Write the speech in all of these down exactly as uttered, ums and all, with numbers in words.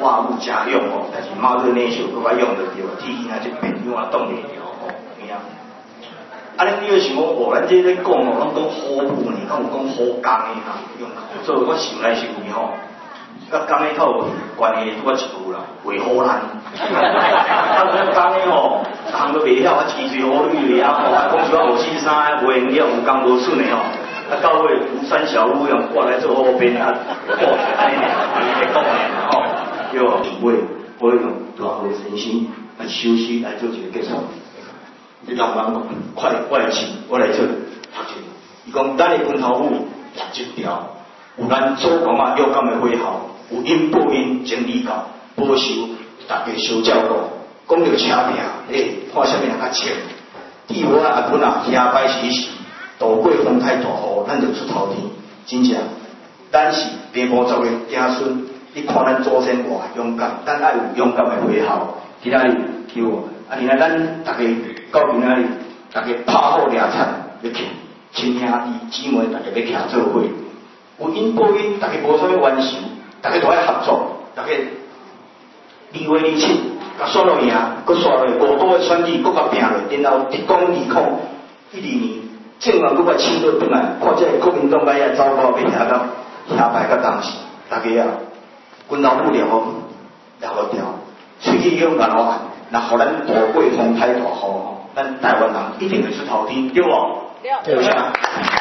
话物加用哦，但是猫这个内秀佫较用得着，天气啊这变样啊冻袂着哦，有影。啊，恁你要想讲，哦，咱这咧讲哦，拢讲好母呢，敢有讲好工的哈？用所以我想来想去吼，甲工的较有关系，拄啊一句啦，为好人。啊，讲工的吼，逐项都袂晓，啊，鸡嘴好绿的啊，吼，啊，讲啥五四三，袂用了，有工无笋的吼。啊，到尾吴三小路用过来做后边啊，过安尼安尼讲的吼，对无？尾我用大好身心来休息来做一个结束。你人人快我来请，我来做读书。伊讲咱的军头府廿一条，有咱祖公啊有感的会校，有因报因整理教，保守大家相照顾。讲到车票，诶，看啥物人较清？地无啊阿本啊，遐摆时时。渡过风台大雨，咱就出头天。真正，咱是爸母十个子孙，你看咱祖先偌勇敢，咱爱有勇敢的回校。今仔日对无？啊，今仔咱大家到今仔日，大家拍好掠惨，要去亲兄弟姊妹，大家要徛做伙。有因报因，大家无啥物冤仇，大家都爱合作，大家二月二七，甲选落赢，佮选落五都的选举，佮甲拼落，然后一讲二空，一二年。政府佫甲请倒转来，看这国民党摆遐走到要遐到遐排到当时，大家啊，军头府了好了好调，喙齿勇敢好汉，那互咱渡过风台大雨吼，咱台湾人一定会出头天，对无？对。对啊。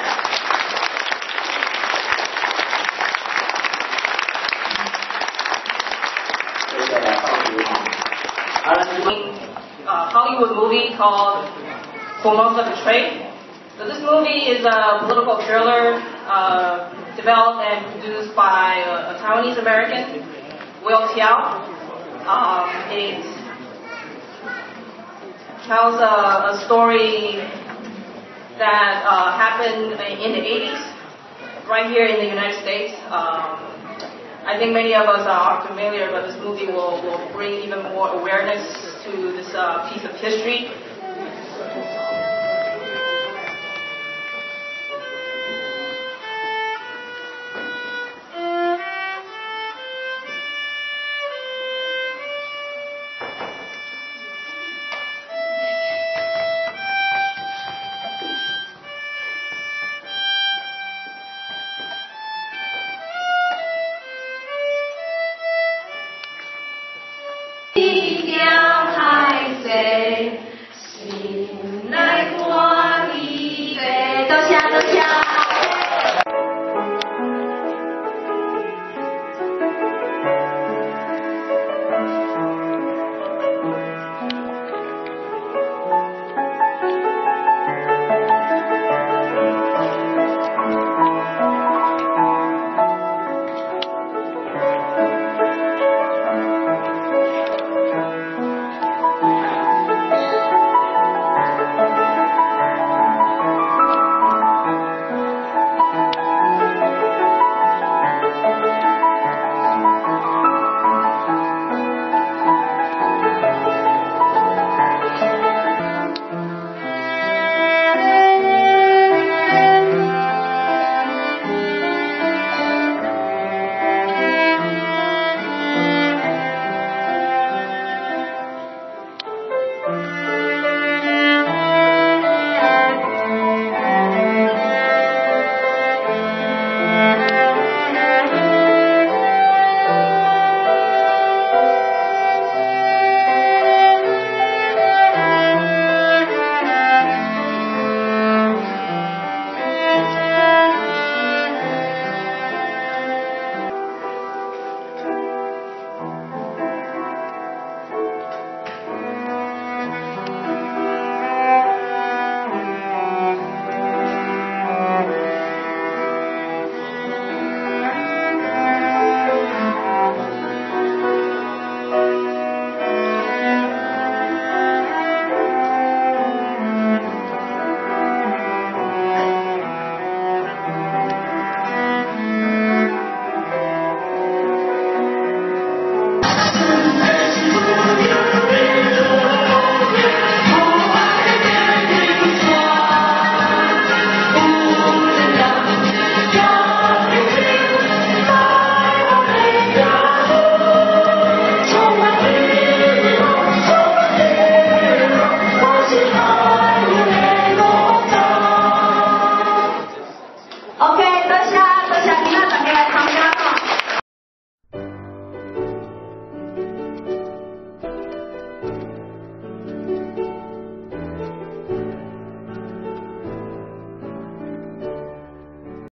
Uh, Hollywood movie called Formosa Betrayed. So this movie is a political thriller uh, developed and produced by a, a Taiwanese American, Will Tiao. Um, it tells a, a story that uh, happened in the eighties, right here in the United States. Um, I think many of us are familiar, but this movie will, will bring even more awareness to this uh, piece of history.